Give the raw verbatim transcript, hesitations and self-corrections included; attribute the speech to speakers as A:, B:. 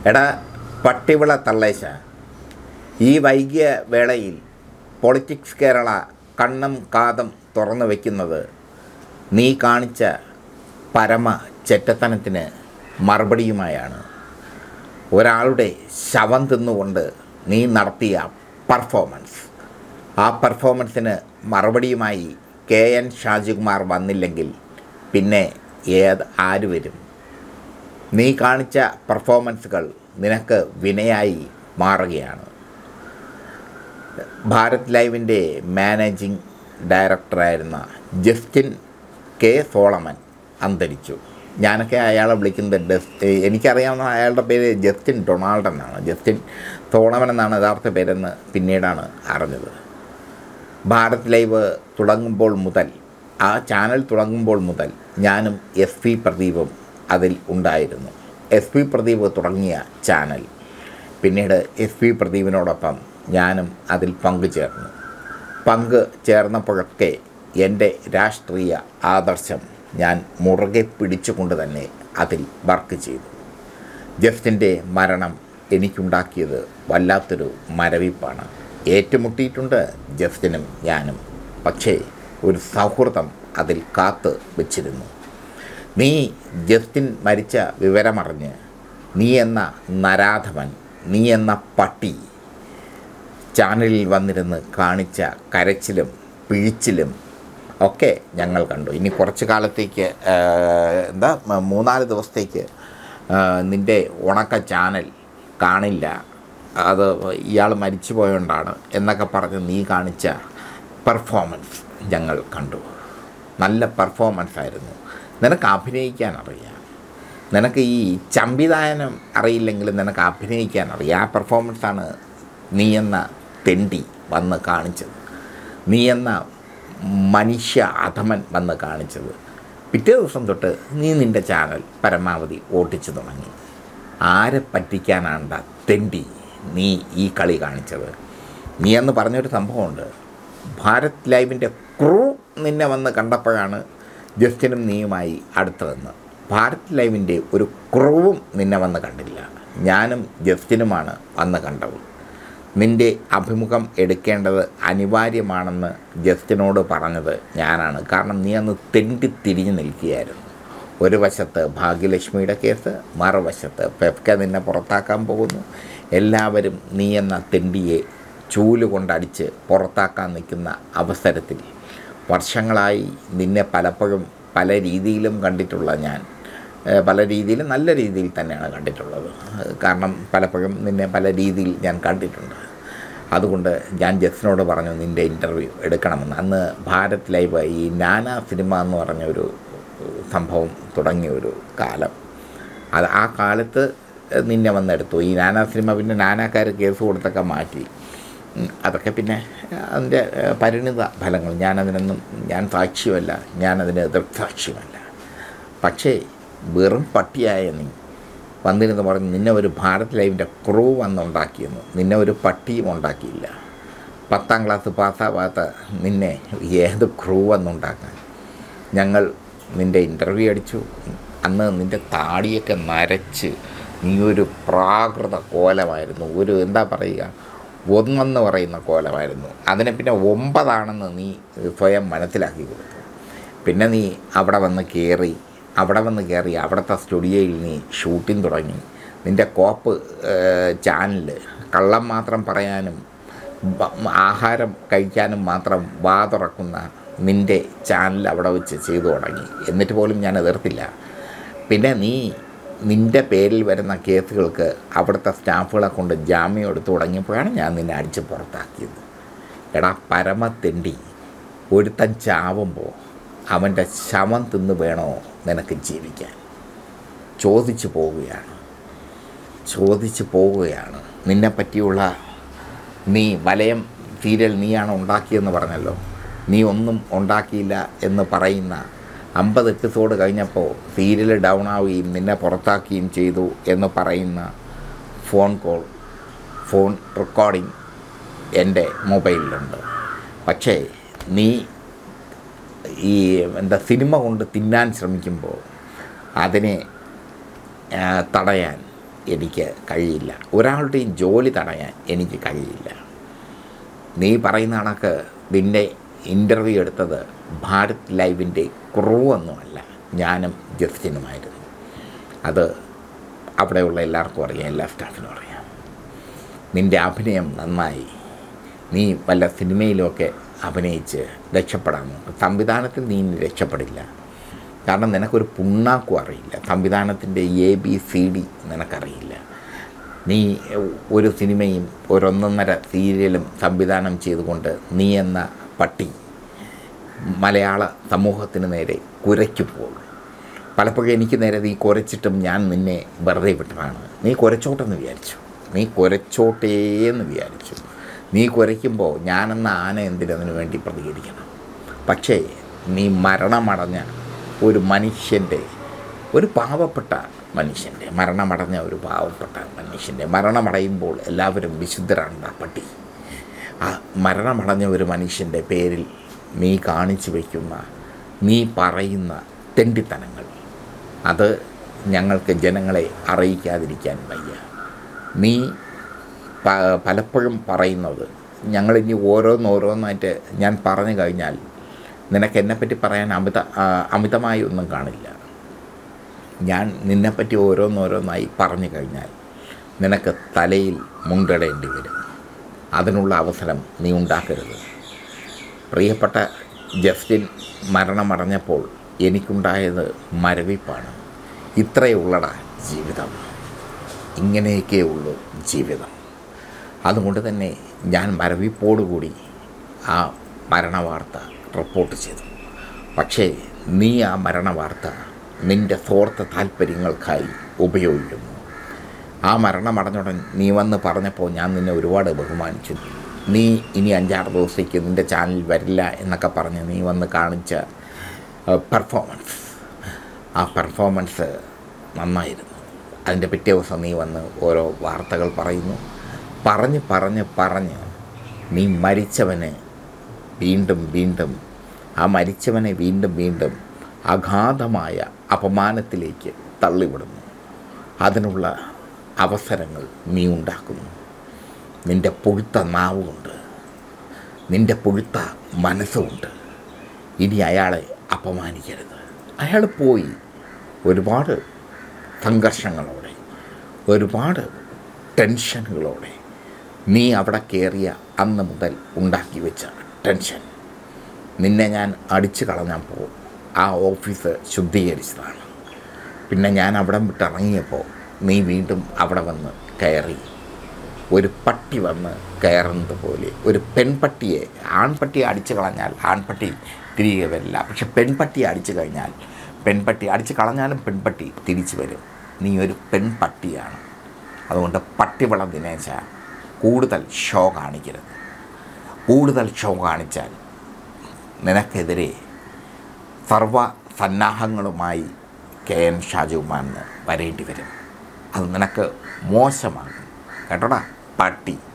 A: എടാ പട്ടിവിള തള്ളേശ, ഈ വൈകിയ വേളയിൽ പൊളിറ്റിക്സ് കേരള കണ്ണും കാതും തുറന്നു വയ്ക്കുന്നത് നീ കാണിച്ച പരമ ചെറ്റത്തനത്തിന് മറുപടിയുമായാണ്. ഒരാളുടെ ശവം തിന്നുകൊണ്ട് നീ നടത്തിയ പെർഫോമൻസ്, ആ പെർഫോമൻസിന് മറുപടിയുമായി കെ എൻ ഷാജികുമാർ വന്നില്ലെങ്കിൽ പിന്നെ ഏത് ആര് വരും? നീ കാണിച്ച പെർഫോമൻസുകൾ നിനക്ക് വിനയായി മാറുകയാണ്. ഭാരത് ലൈവിൻ്റെ മാനേജിംഗ് ഡയറക്ടറായിരുന്ന ജസ്റ്റിൻ കെ സോളമൻ അന്തരിച്ചു. ഞാനൊക്കെ അയാളെ വിളിക്കുന്നത് ഡസ് എനിക്കറിയാവുന്ന അയാളുടെ പേര് ജസ്റ്റിൻ ഡൊണാൾഡ് എന്നാണ്. ജസ്റ്റിൻ സോളമൻ എന്നാണ് യഥാർത്ഥ പേരെന്ന് പിന്നീടാണ് അറിഞ്ഞത്. ഭാരത് ലൈവ് തുടങ്ങുമ്പോൾ മുതൽ, ആ ചാനൽ തുടങ്ങുമ്പോൾ മുതൽ ഞാനും എസ് പി പ്രദീപും അതിൽ ഉണ്ടായിരുന്നു. എസ് പി പ്രദീപ് തുടങ്ങിയ ചാനൽ പിന്നീട് എസ് പി പ്രദീപിനോടൊപ്പം ഞാനും അതിൽ പങ്കുചേർന്നു. പങ്ക് ചേർന്നപ്പോഴൊക്കെ എൻ്റെ രാഷ്ട്രീയ ആദർശം ഞാൻ മുറുകെ പിടിച്ചുകൊണ്ട് തന്നെ അതിൽ വർക്ക് ചെയ്തു. ജസ്റ്റിൻ്റെ മരണം എനിക്കുണ്ടാക്കിയത് വല്ലാത്തൊരു മരവിപ്പാണ്. ഏറ്റുമുട്ടിയിട്ടുണ്ട് ജസ്റ്റിനും ഞാനും. പക്ഷേ ഒരു സൗഹൃദം അതിൽ കാത്ത് വച്ചിരുന്നു. നീ ജസ്റ്റിൻ മരിച്ച വിവരമറിഞ്ഞ് നീ എന്ന നരാധമൻ, നീ എന്ന പട്ടി ചാനലിൽ വന്നിരുന്ന് കാണിച്ച കരച്ചിലും പിഴിച്ചിലും ഒക്കെ ഞങ്ങൾ കണ്ടു. ഇനി കുറച്ച് കാലത്തേക്ക് എന്താ മൂന്നാല് ദിവസത്തേക്ക് നിൻ്റെ ഉണക്ക ചാനൽ കാണില്ല, അത് ഇയാൾ മരിച്ചു പോയോണ്ടാണ് എന്നൊക്കെ പറഞ്ഞ് നീ കാണിച്ച പെർഫോമൻസ് ഞങ്ങൾ കണ്ടു. നല്ല പെർഫോമൻസ് ആയിരുന്നു. നിനക്ക് അഭിനയിക്കാൻ അറിയാം, നിനക്ക് ഈ സംവിധാനം അറിയില്ലെങ്കിലും നിനക്ക് അഭിനയിക്കാൻ അറിയാം. ആ പെർഫോമൻസാണ് നീ എന്ന തെണ്ടി വന്ന് കാണിച്ചത്, നീ എന്ന മനുഷ്യ അധമൻ വന്ന് കാണിച്ചത്. പിറ്റേ ദിവസം തൊട്ട് നീ നിൻ്റെ ചാനൽ പരമാവധി ഓട്ടിച്ചു തുടങ്ങി. ആരെ പറ്റിക്കാനാണ്ട തെണ്ടി നീ ഈ കളി കാണിച്ചത്? നീ എന്ന് പറഞ്ഞൊരു സംഭവമുണ്ട്. ഭാരത് ലൈവിൻ്റെ ക്രൂ നിന്നെ വന്ന് കണ്ടപ്പോഴാണ് ജസ്റ്റിനും നീയുമായി അടുത്തതെന്ന്. ഭാരത് ലൈവിൻ്റെ ഒരു ക്രൂവും നിന്നെ വന്ന് കണ്ടില്ല. ഞാനും ജസ്റ്റിനുമാണ് വന്ന് കണ്ടത്. നിൻ്റെ അഭിമുഖം എടുക്കേണ്ടത് അനിവാര്യമാണെന്ന് ജസ്റ്റിനോട് പറഞ്ഞത് ഞാനാണ്. കാരണം നീ അന്ന് തെണ്ടി തിരിഞ്ഞു നിൽക്കുകയായിരുന്നു. ഒരു വശത്ത് ഭാഗ്യലക്ഷ്മിയുടെ കേസ്, മറുവശത്ത് പെപ്ക നിന്നെ പുറത്താക്കാൻ പോകുന്നു. എല്ലാവരും നീ എന്ന തെണ്ടിയെ ചൂലുകൊണ്ടടിച്ച് പുറത്താക്കാൻ നിൽക്കുന്ന അവസരത്തിൽ വർഷങ്ങളായി നിന്നെ പലപ്പോഴും പല രീതിയിലും കണ്ടിട്ടുള്ള ഞാൻ, പല രീതിയിലും നല്ല രീതിയിൽ തന്നെയാണ് കണ്ടിട്ടുള്ളത്. കാരണം പലപ്പോഴും നിന്നെ പല രീതിയിൽ ഞാൻ കണ്ടിട്ടുണ്ട്. അതുകൊണ്ട് ഞാൻ ജസ്റ്റിനോട് പറഞ്ഞു നിൻ്റെ ഇൻ്റർവ്യൂ എടുക്കണമെന്ന്. അന്ന് ഭാരത് ലൈവ് ഈ നാനാ സിനിമ എന്ന് പറഞ്ഞൊരു സംഭവം തുടങ്ങിയ ഒരു കാലം, അത് ആ കാലത്ത് നിന്നെ വന്നെടുത്തു. ഈ നാനാ സിനിമ പിന്നെ നാനാക്കാർ കേസ് കൊടുത്തൊക്കെ മാറ്റി. അതൊക്കെ പിന്നെ അതിൻ്റെ പരിണിത ഫലങ്ങൾ. ഞാനതിനൊന്നും ഞാൻ സാക്ഷിയുമല്ല, ഞാനതിന് ദൃക്സാക്ഷിയുമല്ല. പക്ഷേ വെറും പട്ടിയായ നീ വന്നിരുന്ന് പറഞ്ഞ് നിന്നെ ഒരു ഭാരത് ലൈവിൻ്റെ ക്രൂ വന്നുണ്ടാക്കിയെന്ന്. നിന്നെ ഒരു പട്ടിയും ഉണ്ടാക്കിയില്ല. പത്താം ക്ലാസ് പാസ്സാവാത്ത നിന്നെ ഏത് ക്രൂ വന്നുണ്ടാക്കാൻ? ഞങ്ങൾ നിൻ്റെ ഇൻ്റർവ്യൂ അടിച്ചു. അന്ന് നിൻ്റെ താടിയൊക്കെ നരച്ച് നീ ഒരു പ്രാകൃത കോലമായിരുന്നു. ഒരു എന്താ പറയുക, ഒന്നെന്ന് പറയുന്ന കോലമായിരുന്നു. അതിനെ പിന്നെ ഒമ്പതാണെന്ന് നീ സ്വയം മനസ്സിലാക്കി കൊടുത്തു. പിന്നെ നീ അവിടെ വന്ന് കയറി അവിടെ വന്ന് കയറി അവിടുത്തെ സ്റ്റുഡിയോയിൽ നീ ഷൂട്ടിംഗ് തുടങ്ങി. നിൻ്റെ കോപ്പ് ചാനൽ കള്ളം മാത്രം പറയാനും ആഹാരം കഴിക്കാനും മാത്രം വാ തുറക്കുന്ന നിൻ്റെ ചാനൽ അവിടെ വെച്ച് ചെയ്തു തുടങ്ങി. എന്നിട്ട് പോലും ഞാൻ എതിർത്തില്ല. പിന്നെ നീ നിൻ്റെ പേരിൽ വരുന്ന കേസുകൾക്ക് അവിടുത്തെ സ്റ്റാഫുകളെ കൊണ്ട് ജാമ്യം എടുത്തു തുടങ്ങിയപ്പോഴാണ് ഞാൻ നിന്നെ അടിച്ച് പുറത്താക്കിയത്. എടാ പരമത്തെണ്ടി, ഒരുത്തൻ ചാവുമ്പോൾ അവൻ്റെ ശവം തിന്ന് വേണോ നിനക്ക് ജീവിക്കാൻ? ചോദിച്ചു പോവുകയാണ് ചോദിച്ചു പോവുകയാണ് നിന്നെപ്പറ്റിയുള്ള നീ വലയം സീരിയൽ നീയാണ് ഉണ്ടാക്കിയെന്ന് പറഞ്ഞല്ലോ. നീ ഒന്നും ഉണ്ടാക്കിയില്ല എന്ന് പറയുന്ന അമ്പത് എപ്പിസോഡ് കഴിഞ്ഞപ്പോൾ സീരിയൽ ഡൗൺ ആവുകയും നിന്നെ പുറത്താക്കുകയും ചെയ്തു എന്ന് പറയുന്ന ഫോൺ കോൾ, ഫോൺ റെക്കോർഡിംഗ് എൻ്റെ മൊബൈലിലുണ്ട്. പക്ഷേ നീ ഈ എന്താ സിനിമ കൊണ്ട് തിന്നാൻ ശ്രമിക്കുമ്പോൾ അതിനെ തടയാൻ എനിക്ക് കഴിയില്ല. ഒരാളുടെയും ജോലി തടയാൻ എനിക്ക് കഴിയില്ല. നീ പറയുന്ന കണക്ക് നിൻ്റെ ഇൻ്റർവ്യൂ എടുത്തത് ഭാരത് ലൈവിൻ്റെ കുറവൊന്നുമല്ല, ഞാനും ജസ്റ്റിനുമായിരുന്നു. അത് അവിടെയുള്ള എല്ലാവർക്കും അറിയാം, എല്ലാ സ്റ്റാഫിനും അറിയാം. നിൻ്റെ അഭിനയം നന്നായി. നീ വല്ല സിനിമയിലുമൊക്കെ അഭിനയിച്ച് രക്ഷപ്പെടാൻ നോക്കും. സംവിധാനത്തിൽ നീ രക്ഷപ്പെടില്ല. കാരണം നിനക്കൊരു പുണ്ണാക്കും അറിയില്ല. സംവിധാനത്തിൻ്റെ എ ബി സി ഡി നിനക്കറിയില്ല. നീ ഒരു സിനിമയും ഒരൊന്നൊന്നര സീരിയലും സംവിധാനം ചെയ്തുകൊണ്ട് നീ എന്ന പട്ടി മലയാള സമൂഹത്തിന് നേരെ കുരയ്ക്കു പോകും. പലപ്പോഴും എനിക്ക് നേരെ നീ കുരച്ചിട്ടും ഞാൻ നിന്നെ വെറുതെ വിട്ടതാണ്. നീ കുരച്ചോട്ടെന്ന് വിചാരിച്ചു, നീ കുരച്ചോട്ടേന്ന് വിചാരിച്ചു. നീ കുരയ്ക്കുമ്പോൾ ഞാനെന്ന ആന എന്തിനതിനു വേണ്ടി പ്രതികരിക്കണം? പക്ഷേ നീ മരണമടഞ്ഞ ഒരു മനുഷ്യൻ്റെ, ഒരു പാവപ്പെട്ട മനുഷ്യൻ്റെ, മരണമടഞ്ഞ ഒരു പാവപ്പെട്ട മനുഷ്യൻ്റെ, മരണമടയുമ്പോൾ എല്ലാവരും വിശുദ്ധരാണ് പട്ടി. ആ മരണമടഞ്ഞ ഒരു മനുഷ്യൻ്റെ പേരിൽ നീ കാണിച്ചു വയ്ക്കുന്ന, നീ പറയുന്ന തെണ്ടിത്തനങ്ങൾ, അത് ഞങ്ങൾക്ക് ജനങ്ങളെ അറിയിക്കാതിരിക്കാൻ വയ്യ. നീ പലപ്പോഴും പറയുന്നത് ഞങ്ങളിനി ഓരോന്നോരോന്നായിട്ട് ഞാൻ പറഞ്ഞു കഴിഞ്ഞാൽ നിനക്ക് എന്നെപ്പറ്റി പറയാൻ അമിത അമിതമായി ഒന്നും കാണില്ല. ഞാൻ നിന്നെപ്പറ്റി ഓരോന്നോരോന്നായി പറഞ്ഞു കഴിഞ്ഞാൽ നിനക്ക് തലയിൽ മുണ്ടിടേണ്ടി വരും. അതിനുള്ള അവസരം നീ ഉണ്ടാക്കരുത്. പ്രിയപ്പെട്ട ജസ്റ്റിൻ മരണമടഞ്ഞപ്പോൾ എനിക്കുണ്ടായത് മരവിപ്പാണ്. ഇത്രയേ ഉള്ളടാ ജീവിതം, ഇങ്ങനെയൊക്കെ ഉള്ളൂ ജീവിതം. അതുകൊണ്ട് തന്നെ ഞാൻ മരവിപ്പോടുകൂടി ആ മരണവാർത്ത റിപ്പോർട്ട് ചെയ്തു. പക്ഷേ നീ ആ മരണവാർത്ത നിൻ്റെ സ്വാർത്ഥ താല്പര്യങ്ങൾക്കായി ഉപയോഗിക്കുന്നു. ആ മരണമടഞ്ഞുടൻ നീ വന്ന് പറഞ്ഞപ്പോൾ ഞാൻ നിന്നെ ഒരുപാട് ബഹുമാനിച്ചു. നീ ഇനി അഞ്ചാറ് ദിവസത്തേക്ക് നിൻ്റെ ചാനൽ വരില്ല എന്നൊക്കെ പറഞ്ഞ് നീ വന്ന് കാണിച്ച പെർഫോമൻസ്, ആ പെർഫോമൻസ് നന്നായിരുന്നു. അതിൻ്റെ പിറ്റേ ദിവസം നീ വന്ന് ഓരോ വാർത്തകൾ പറയുന്നു. പറഞ്ഞ് പറഞ്ഞ് പറഞ്ഞ് നീ മരിച്ചവനെ വീണ്ടും വീണ്ടും ആ മരിച്ചവനെ വീണ്ടും വീണ്ടും അഗാധമായ അപമാനത്തിലേക്ക് തള്ളിവിടുന്നു. അതിനുള്ള അവസരങ്ങൾ നീ ഉണ്ടാക്കുന്നു. നിൻ്റെ പുഴുത്ത നാവുകൊണ്ട്, നിൻ്റെ പുഴുത്ത മനസ്സുകൊണ്ട് ഇനി അയാളെ അപമാനിക്കരുത്. അയാൾ പോയി ഒരുപാട് സംഘർഷങ്ങളോടെ, ഒരുപാട് ടെൻഷനുകളോടെ നീ അവിടെ കയറിയ അന്ന് മുതൽ ഉണ്ടാക്കി വെച്ച ടെൻഷൻ നിന്നെ ഞാൻ അടിച്ചു കളഞ്ഞപ്പോൾ ആ ഓഫീസ് ശുദ്ധീകരിച്ചതാണ്. പിന്നെ ഞാൻ അവിടെ വിട്ടിറങ്ങിയപ്പോൾ നീ വീണ്ടും അവിടെ വന്ന് കയറി. ഒരു പട്ടി വന്ന് കയറുന്നത് പോലെ, ഒരു പെൺപട്ടിയെ, ആൺപട്ടിയെ അടിച്ചു കളഞ്ഞാൽ ആൺപട്ടി തിരികെ വരില്ല. പക്ഷെ പെൺപട്ടിയെ അടിച്ചു കഴിഞ്ഞാൽ, പെൺപട്ടി അടിച്ചു കളഞ്ഞാലും പെൺപട്ടി തിരിച്ചു വരും. നീ ഒരു പെൺപട്ടിയാണ്. അതുകൊണ്ട് പട്ടിവള ദിനേശ കൂടുതൽ ഷോ കാണിക്കരുത്. കൂടുതൽ ഷോ കാണിച്ചാൽ നിനക്കെതിരെ സർവ സന്നാഹങ്ങളുമായി കെ എൻ ഷാജുമാന് വരേണ്ടി വരും. അത് നിനക്ക് മോശമാകും കേട്ടോടാ പട്ടി.